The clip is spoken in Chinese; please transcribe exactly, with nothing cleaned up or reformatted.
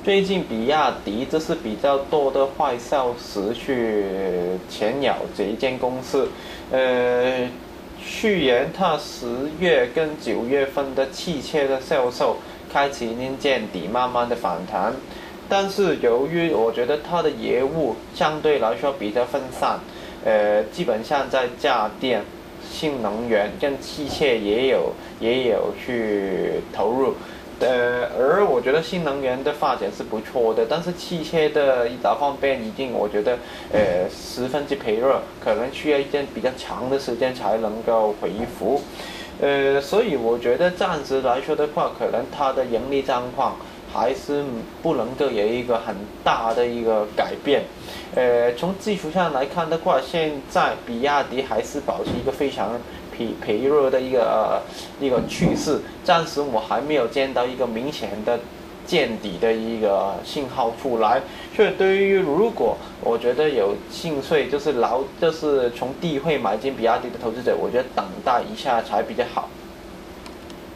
最近比亚迪这是比较多的坏消息去前咬这一间公司，呃，去年它十月跟九月份的汽车的销售开始已经见底，慢慢的反弹，但是由于我觉得它的业务相对来说比较分散，呃，基本上在家电、新能源跟汽车也有也有去投入。呃，而我觉得新能源的发展是不错的，但是汽车的一大方面已经我觉得呃十分之疲弱，可能需要一段比较长的时间才能够恢复。呃，所以我觉得暂时来说的话，可能它的盈利状况还是不能够有一个很大的一个改变。呃，从技术上来看的话，现在比亚迪还是保持一个非常疲疲弱的一个呃一个趋势，暂时我还没有见到一个明显的见底的一个信号出来。所以对于如果我觉得有兴趣就是牢就是从低位买进比亚迪的投资者，我觉得等待一下才比较好。